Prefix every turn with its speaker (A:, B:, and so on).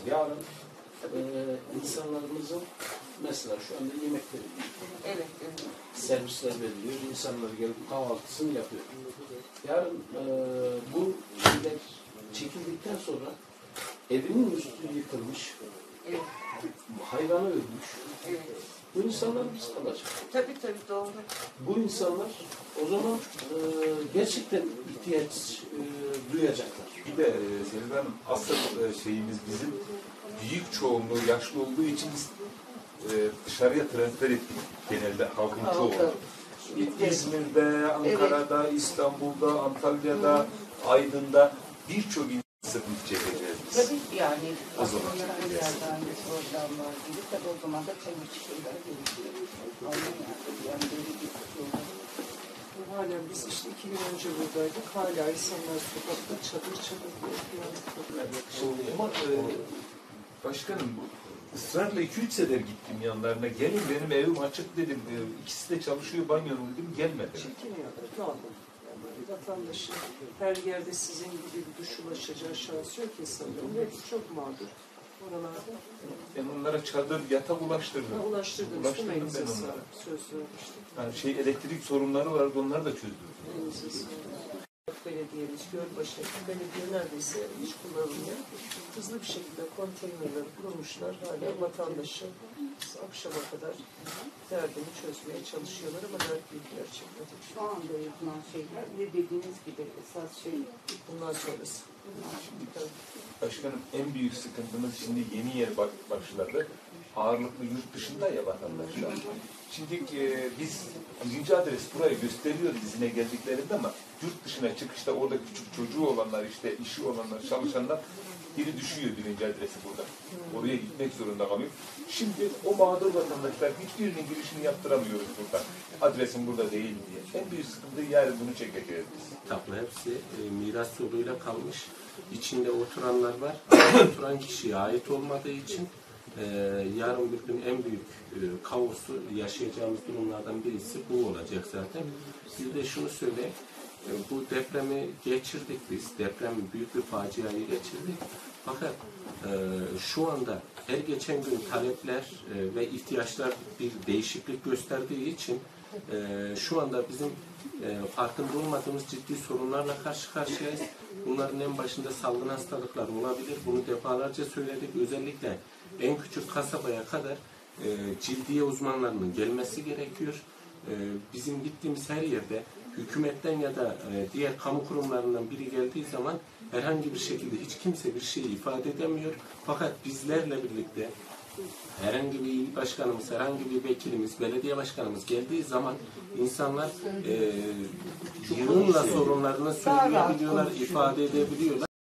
A: Yarın insanlarımızın mesela şu anda yemekleri
B: evet, evet.
A: servisler veriliyor. İnsanlar gelip kahvaltısını yapıyor. Yarın bu şeyler çekildikten sonra evinin üstü yıkılmış,
B: Evet.
A: hayvanı ölmüş.
B: Evet.
A: Bu insanlar biz kalacak.
B: Tabii doğru.
A: Bu insanlar o zaman gerçekten ihtiyaç duyacaklar.
C: Bir de Selin Hanım, asıl şeyimiz bizim büyük çoğunluğu yaşlı olduğu için biz dışarıya transfer ettik genelde halkın çoğunu. İzmir'de, Ankara'da, İstanbul'da, Antalya'da, Aydın'da birçok insan sıkıntı çekeceğiz biz.
B: Tabii yani
C: O zaman.
B: bir yerden bir program var gibi. Tabii o zaman da çabuk şeyler gerekiyor. Yani böyle bir program.
D: Hala biz işte 2 gün önce buradaydık. Hala insanlar sokakta çadır
C: Ama başkanım ısrarla 2-3 sefer gittim yanlarına. Gelin benim evim açık dedim. İkisi de çalışıyor banyonun dedim. Gelmedi.
D: çekiniyorlar. Normal. Yani vatandaşın her yerde sizin gibi bir duş ulaşacağı şansı yok insanların. Hepsi çok mağdur. Oralarda
C: Ben onlara çadır, yatak ulaştırdım.
D: ulaştırdınız.
C: Ulaştırdım
D: Elinize
C: ben onlara.
D: sağlık. Söz vermiştim.
C: Yani elektrik sorunları vardı, onları da çözdüm.
D: Elinize sağlık. Belediyemiz, Gölbaşı Belediye neredeyse hiç kullanılmıyor. Hızlı bir şekilde konteynerleri kurmuşlar. Hala vatandaşı akşama kadar derdini çözmeye çalışıyorlar ama dert büyük gerçekten.
B: Şu anda yapılan şeyler ve dediğiniz gibi esas şey
D: Bundan sonrası.
C: Başkanım en büyük sıkıntımız şimdi yeni yer başladı. Ağırlıklı yurt dışında ya vatandaşlar. Şimdi biz birinci adres burayı gösteriyoruz izine geldiklerinde ama yurt dışına çıkışta orada küçük çocuğu olanlar işte işi olanlar çalışanlar biri düşüyor birinci adresi burada. Oraya gitmek zorunda kalıyor. Şimdi o mağdur vatandaşlar hiçbirinin girişini yaptıramıyoruz burada. Adresim burada değil diye. En büyük sıkıntı yani bunu çekeceğiz biz.
E: Tablo hepsi miras yoluyla kalmış. İçinde oturanlar var. Oturan kişiye ait olmadığı için yarın bir gün en büyük kaosu yaşayacağımız durumlardan birisi bu olacak zaten. Bir de şunu söyleyeyim. Bu depremi geçirdik biz. Deprem büyük bir faciayı geçirdik. Fakat şu anda her geçen gün talepler ve ihtiyaçlar bir değişiklik gösterdiği için şu anda bizim farkında olmadığımız ciddi sorunlarla karşı karşıyayız. Bunların en başında salgın hastalıklar olabilir. Bunu defalarca söyledik. Özellikle en küçük kasabaya kadar cildiye uzmanlarının gelmesi gerekiyor. Bizim gittiğimiz her yerde hükümetten ya da diğer kamu kurumlarından biri geldiği zaman herhangi bir şekilde hiç kimse bir şey ifade edemiyor. Fakat bizlerle birlikte herhangi bir il başkanımız, herhangi bir vekilimiz, belediye başkanımız geldiği zaman insanlar yığınla sorunlarını söyleyebiliyorlar, ifade edebiliyorlar.